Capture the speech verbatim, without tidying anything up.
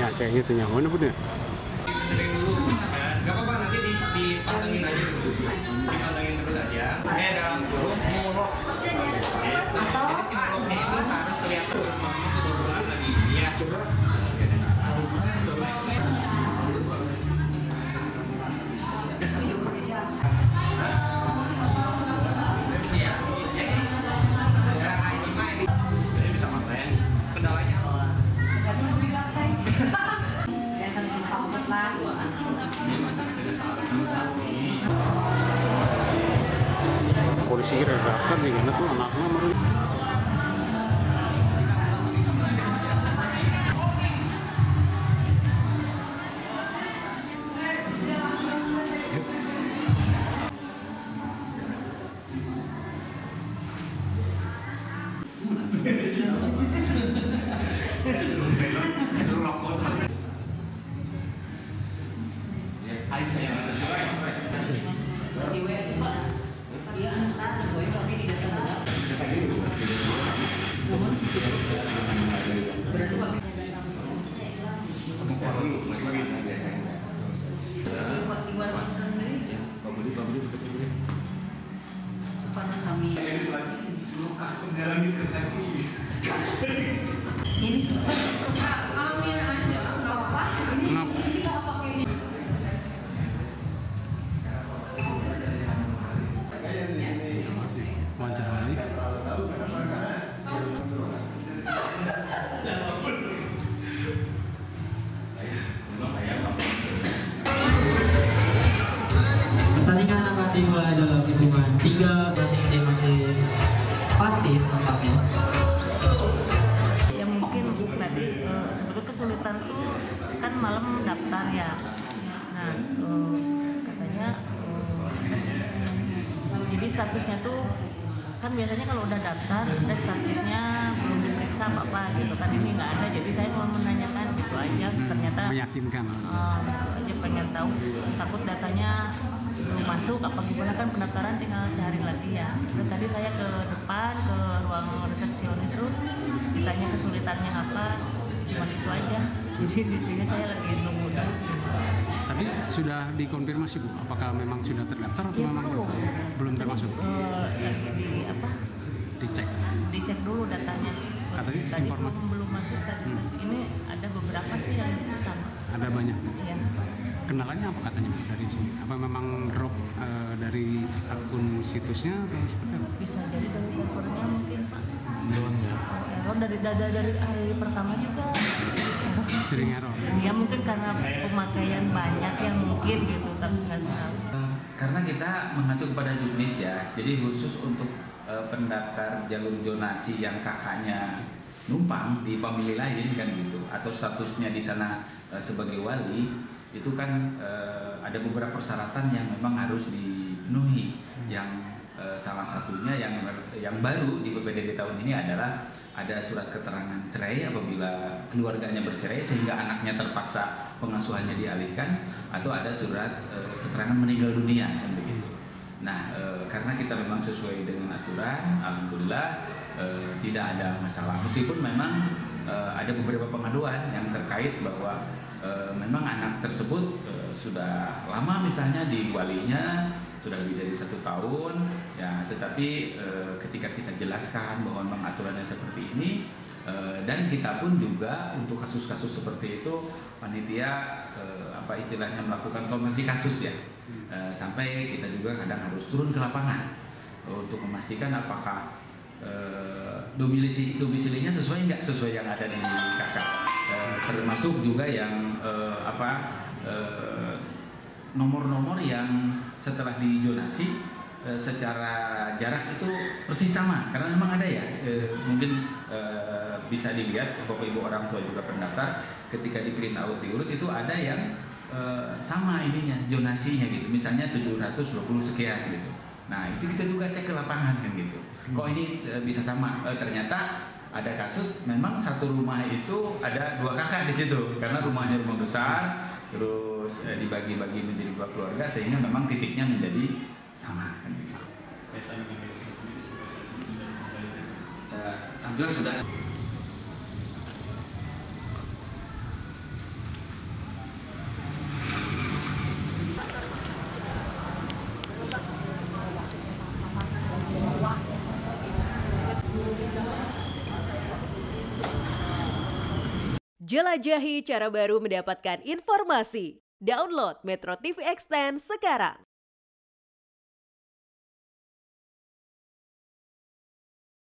Aceh itu yang mana pun ya? Gak apa-apa, nanti dipantengin aja dulu. Dipantengin terus aja. Eh, dalam kurung mulok. Jadi si muloknya itu harus kelihatan mamanya tuh berbulan lagi. Iya. Coba. Iya. Jadi secara ini mah ini jadi bisa main. Kendalanya polisi kira daftar di mana tuh anaknya baru. ini alamiah aja, nggak apa-apa. Ini kita pakai Wawancara lagi. Pertandingan akan dimulai dalam hitungan tiga, masing dia masih pasif tampaknya. Ya mungkin tadi uh, sebetulnya kesulitan tuh kan malam daftar ya. Nah uh, katanya uh, jadi statusnya tuh kan biasanya kalau udah daftar udah statusnya belum diperiksa apa-apa gitu kan, ini nggak ada, jadi saya mau menanyakan gitu aja. Ternyata Meyakinkan. Uh, gitu aja, pengen tahu, takut datanya belum masuk apa gimana, kan pendaftaran tinggal sehari lagi ya. Dan tadi saya ke depan ke ruang resepsionis itu ditanya kesulitannya apa, cuma itu aja. Jadi di sini saya lagi nunggu dulu. Tapi sudah dikonfirmasi Bu, apakah memang sudah terdaftar atau Ya, memang belum. belum termasuk? Uh, lagi di apa? Dicek. Dicek dulu datanya. Katanya Tadi informat- belum, belum masuk tadi. Hmm. Ini ada beberapa sih yang sama. Ada banyak. Iya. Kendalanya apa katanya Bu dari sini? Apa memang drop eh, dari akun situsnya atau seperti apa? Bisa jadi dari servernya mungkin Pak. Doang ya. Oh, error dari dari dari hari pertama juga. Sering error. Ya mungkin karena pemakaian banyak yang mungkin gitu, tapi nggak tahu. karena kita mengacu kepada juknis ya, jadi khusus untuk uh, pendaftar jalur zonasi yang kakaknya numpang di pemilih lain kan gitu, atau statusnya di sana uh, sebagai wali, itu kan uh, ada beberapa persyaratan yang memang harus dipenuhi. Yang uh, salah satunya yang yang baru di P P D D tahun ini adalah ada surat keterangan cerai apabila keluarganya bercerai sehingga anaknya terpaksa pengasuhannya dialihkan, atau ada surat e, keterangan meninggal dunia kan begitu. Nah, e, karena kita memang sesuai dengan aturan, alhamdulillah e, tidak ada masalah. Meskipun memang e, ada beberapa pengaduan yang terkait bahwa e, memang anak tersebut e, sudah lama misalnya di walinya, sudah lebih dari satu tahun ya, tetapi e, ketika kita jelaskan bahwa memang aturannya seperti ini, e, dan kita pun juga untuk kasus-kasus seperti itu panitia e, apa istilahnya melakukan konversi kasus ya, e, sampai kita juga kadang harus turun ke lapangan e, untuk memastikan apakah e, domisili domisilinya sesuai nggak sesuai yang ada di K K, e, termasuk juga yang e, apa e, nomor-nomor yang setelah dijonasi e, secara jarak itu persis sama, karena memang ada ya, e, mungkin e, bisa dilihat Bapak Ibu orang tua juga pendaftar ketika di print out diurut itu ada yang e, sama ininya jonasinya gitu, misalnya tujuh ratus dua puluh sekian gitu. Nah itu kita juga cek ke lapangan kan gitu, kok ini e, bisa sama, e, ternyata ada kasus memang satu rumah itu ada dua kakak di situ karena rumahnya rumah besar, terus eh, dibagi-bagi menjadi dua keluarga sehingga memang titiknya menjadi sama kan begitu. Uh, Alhamdulillah sudah. Jelajahi cara baru mendapatkan informasi. Download Metro T V Extend sekarang.